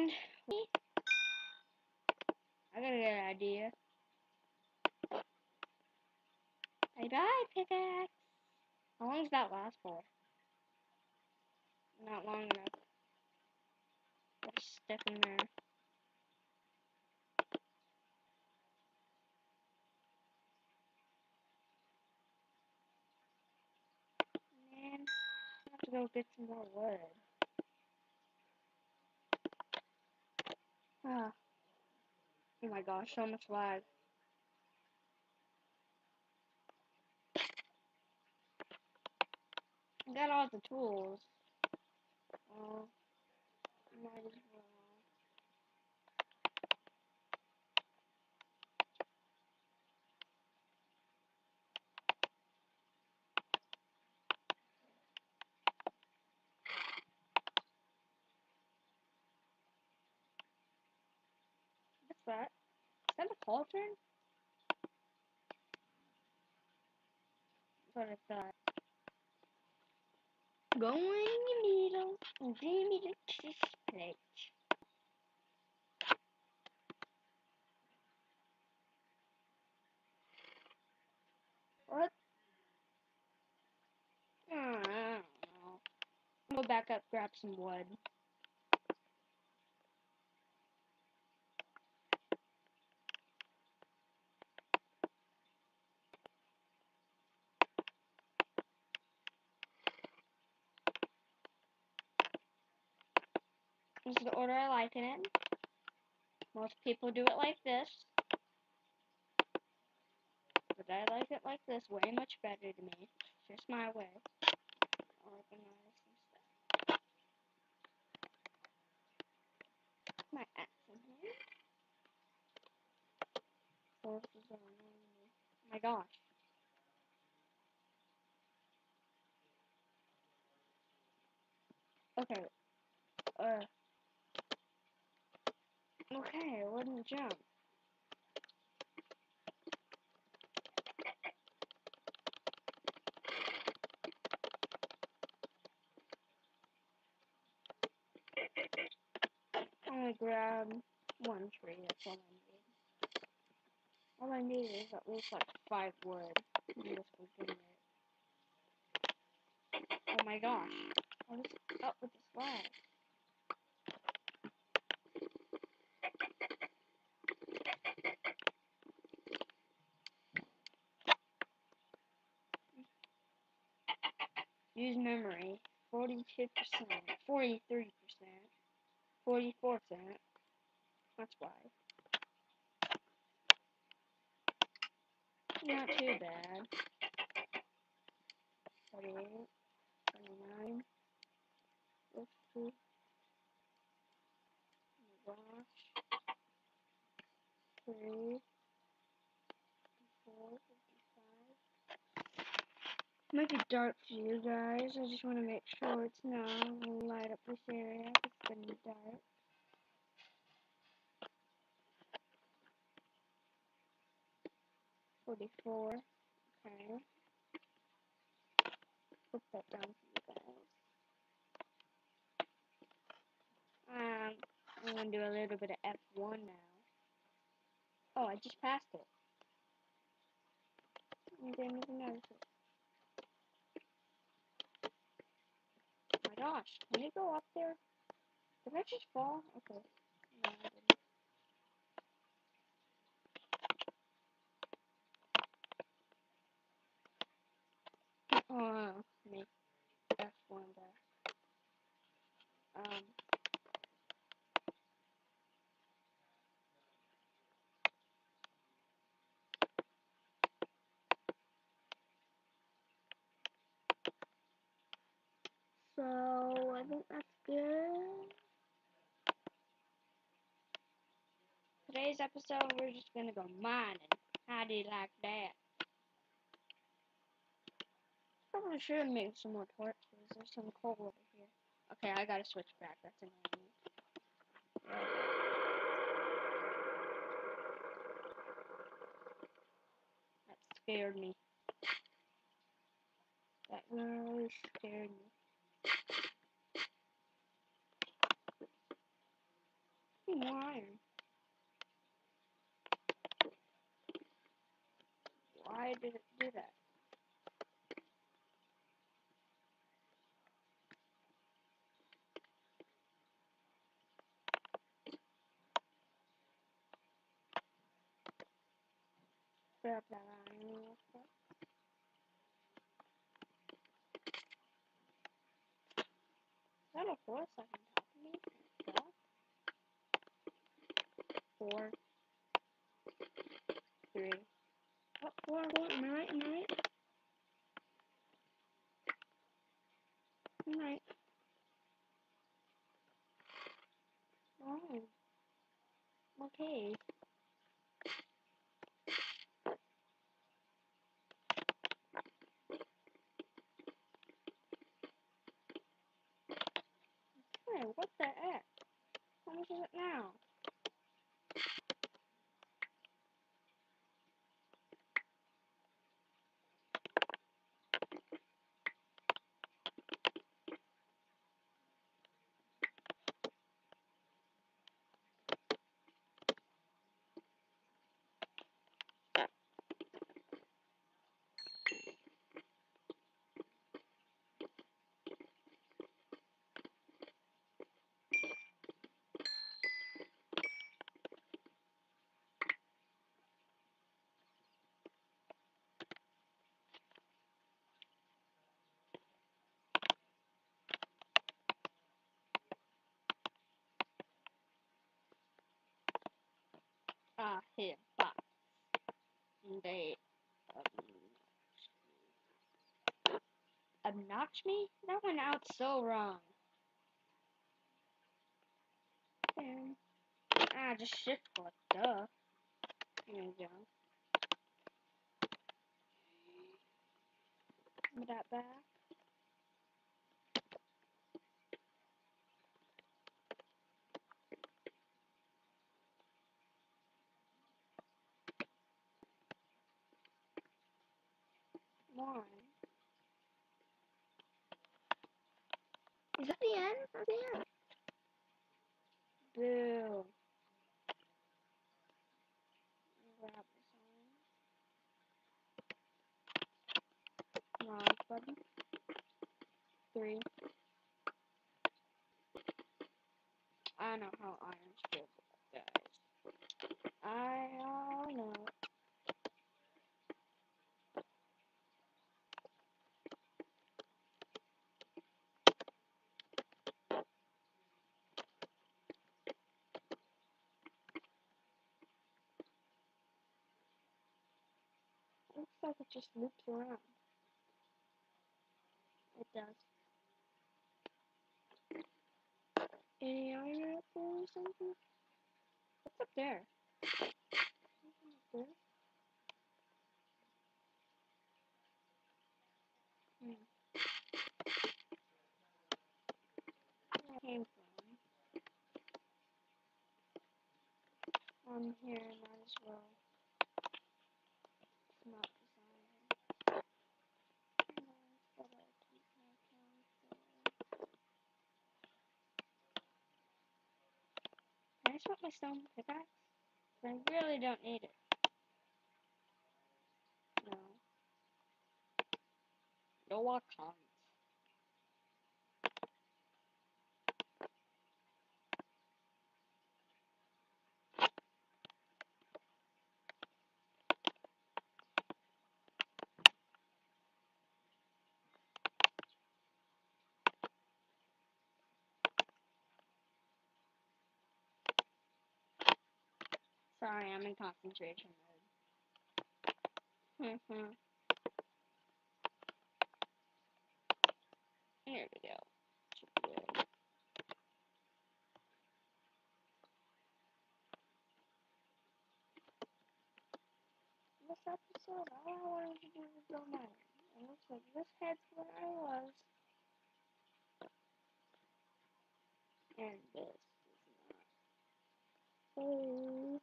And I got a good idea. Bye-bye, pickaxe. How long does that last for? Not long enough. Put a stick in there. Man, I have to go get some more wood. Ah. Oh my gosh, so much lag. I got all the tools. Well, might as well. What's that? Is that a cauldron? That's what I thought. Going in the middle and give me the plate. What? I don't know. I'll go back up, grab some wood. This is the order I like it in. Most people do it like this. But I like it like this way much better to me. It's just my way. Organize some stuff. My axe in here. Forces are annoying me. Oh my gosh. Okay. Okay, I wouldn't jump. I'm gonna grab one tree, that's all I need. All I need is at least like 5 wood. And this will give it. Oh my gosh. What is up with this lag? Use memory. 42%, 43%, 44%. That's why. Not too bad. 48, 29, 50. Oh my gosh. 3, 4, 55. Might be dark for you guys. I just want to make sure it's not. I'm gonna light up this area. It's gonna be dark. 44. Okay. Put that down for you guys. I'm gonna do a little bit of F1 now. Oh, I just passed it. I didn't even notice it. Oh my gosh, can you go up there? Did I just fall? Okay. No, I didn't. Me. F1 there. So, I think that's good. Today's episode, we're just gonna go mining. How do you like that? Probably should have made some more torches. There's some coal over here. Okay, I gotta switch back. That's annoying me. That scared me. That really scared me. more iron. Why did it do that? Grab that iron real quick. Is that a horse like on top of me? Duh. 4, 3. Oh, 4, 4. Am I right? Am I right? I'm right. Oh. Okay. Hey, what the heck? How much is it now? Here, box. They obnox me? That went out so wrong. Damn. Just shift click, duh. There you go. Put that back. One. Is that the end? Or the end? Boo. Grab this iron. Wrong button. 3. I know how irons feel, guys. I all know. Looks like it just loops around. It does. Any iron up there or something? What's up there? Something up there? Where I came from. I'm here, might as well. It's not design. But I keep my character. Can I swap my stone pickaxe? I really don't need it. No. No, I can't. Sorry, I'm in concentration mode. Here we go. This episode, all I wanted to do was go mining. It looks like this head's where I was. And this is not. Oh.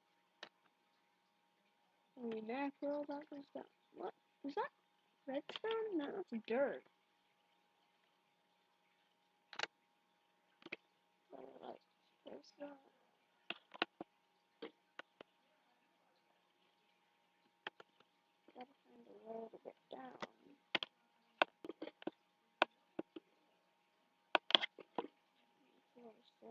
Holy mackerel, that was that. What? Is that redstone? No, that's dirt. Like, there's not.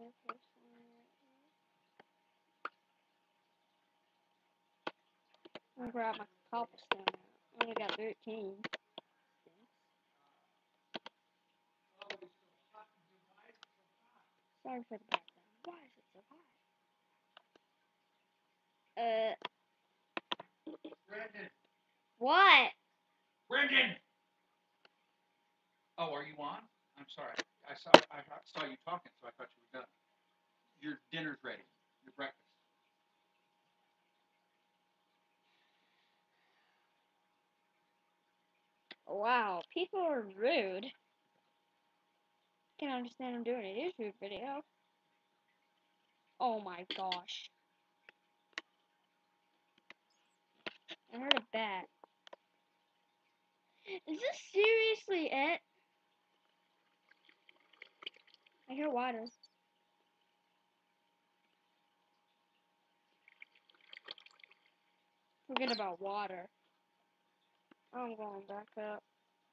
I'm gonna grab my cobblestone out. I only got 13. Sorry for the background. Why is it so hot? Brandon. What? Brendan! Oh, are you on? I'm sorry. I saw you talking, so I thought you were done. Your dinner's ready. Your breakfast. Wow, people are rude. Can't understand I'm doing a YouTube video. Oh my gosh. I heard a bat. Is this seriously it? I hear water. Forget about water. I'm going back up.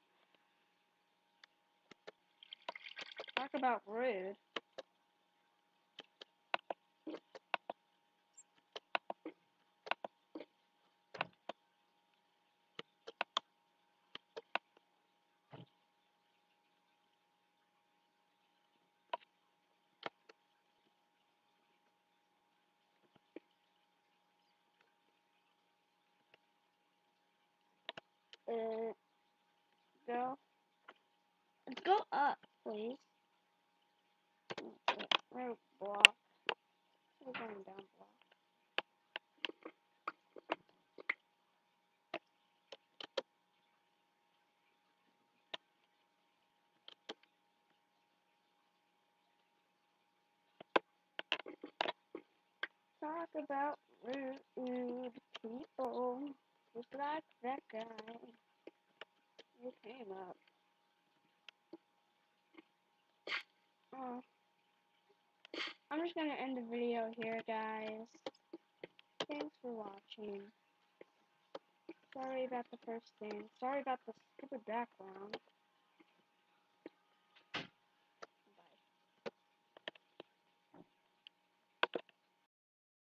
Talk about rude. Go. Let's go up, please. We're block. We're going down block. Talk about rude people. Just like that guy who came up. Oh. I'm just gonna end the video here, guys. Thanks for watching. Sorry about the first thing. Sorry about the stupid background.